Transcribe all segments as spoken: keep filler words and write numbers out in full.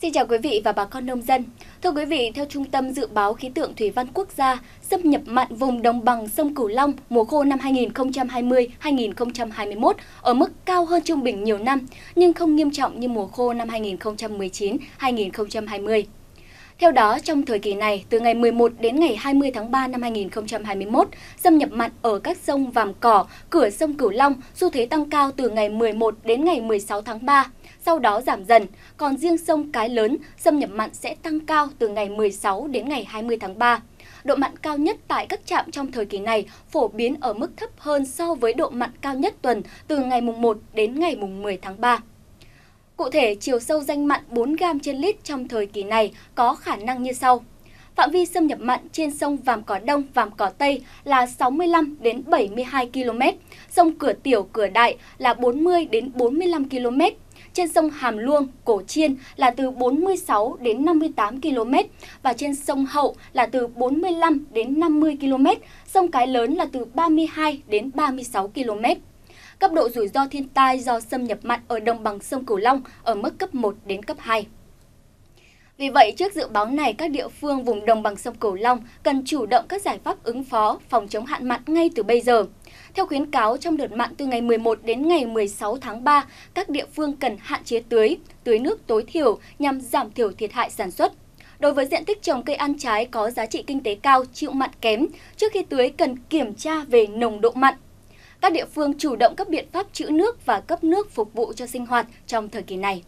Xin chào quý vị và bà con nông dân. Thưa quý vị, theo Trung tâm Dự báo Khí tượng Thủy văn Quốc gia, xâm nhập mặn vùng đồng bằng sông Cửu Long mùa khô năm hai nghìn không trăm hai mươi đến hai nghìn không trăm hai mươi mốt ở mức cao hơn trung bình nhiều năm, nhưng không nghiêm trọng như mùa khô năm hai nghìn không trăm mười chín đến hai nghìn không trăm hai mươi. Theo đó, trong thời kỳ này, từ ngày mười một đến ngày hai mươi tháng ba năm hai nghìn không trăm hai mươi mốt, xâm nhập mặn ở các sông Vàm Cỏ, cửa sông Cửu Long xu thế tăng cao từ ngày mười một đến ngày mười sáu tháng ba, sau đó giảm dần. Còn riêng sông Cái Lớn, xâm nhập mặn sẽ tăng cao từ ngày mười sáu đến ngày hai mươi tháng ba. Độ mặn cao nhất tại các trạm trong thời kỳ này phổ biến ở mức thấp hơn so với độ mặn cao nhất tuần từ ngày mùng một đến ngày mùng mười tháng ba. Cụ thể, chiều sâu danh mặn bốn gam trên lít trong thời kỳ này có khả năng như sau. Phạm vi xâm nhập mặn trên sông Vàm Cỏ Đông, Vàm Cỏ Tây là sáu mươi lăm đến bảy mươi hai ki lô mét, sông Cửa Tiểu, Cửa Đại là bốn mươi đến bốn mươi lăm ki lô mét, trên sông Hàm Luông, Cổ Chiên là từ bốn mươi sáu đến năm mươi tám ki lô mét và trên sông Hậu là từ bốn mươi lăm đến năm mươi ki lô mét, sông Cái Lớn là từ ba mươi hai đến ba mươi sáu ki lô mét. Cấp độ rủi ro thiên tai do xâm nhập mặn ở đồng bằng sông Cửu Long ở mức cấp một đến cấp hai. Vì vậy, trước dự báo này, các địa phương vùng đồng bằng sông Cửu Long cần chủ động các giải pháp ứng phó, phòng chống hạn mặn ngay từ bây giờ. Theo khuyến cáo, trong đợt mặn từ ngày mười một đến ngày mười sáu tháng ba, các địa phương cần hạn chế tưới, tưới nước tối thiểu nhằm giảm thiểu thiệt hại sản xuất. Đối với diện tích trồng cây ăn trái có giá trị kinh tế cao, chịu mặn kém, trước khi tưới cần kiểm tra về nồng độ mặn. Các địa phương chủ động các biện pháp trữ nước và cấp nước phục vụ cho sinh hoạt trong thời kỳ này.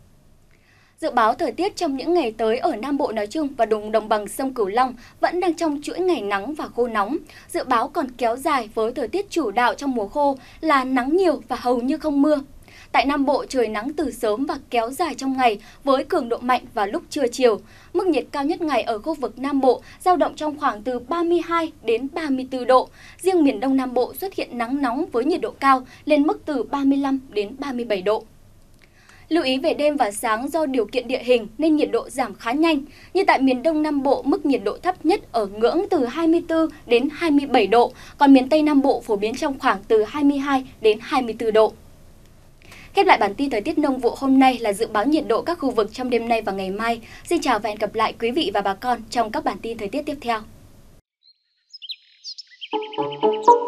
Dự báo thời tiết trong những ngày tới ở Nam Bộ nói chung và vùng đồng bằng sông Cửu Long vẫn đang trong chuỗi ngày nắng và khô nóng. Dự báo còn kéo dài với thời tiết chủ đạo trong mùa khô là nắng nhiều và hầu như không mưa. Tại Nam Bộ, trời nắng từ sớm và kéo dài trong ngày với cường độ mạnh vào lúc trưa chiều. Mức nhiệt cao nhất ngày ở khu vực Nam Bộ dao động trong khoảng từ ba mươi hai đến ba mươi tư độ. Riêng miền Đông Nam Bộ xuất hiện nắng nóng với nhiệt độ cao lên mức từ ba mươi lăm đến ba mươi bảy độ. Lưu ý về đêm và sáng do điều kiện địa hình nên nhiệt độ giảm khá nhanh. Như tại miền Đông Nam Bộ, mức nhiệt độ thấp nhất ở ngưỡng từ hai mươi tư đến hai mươi bảy độ, còn miền Tây Nam Bộ phổ biến trong khoảng từ hai mươi hai đến hai mươi tư độ. Khép lại bản tin thời tiết nông vụ hôm nay là dự báo nhiệt độ các khu vực trong đêm nay và ngày mai. Xin chào và hẹn gặp lại quý vị và bà con trong các bản tin thời tiết tiếp theo.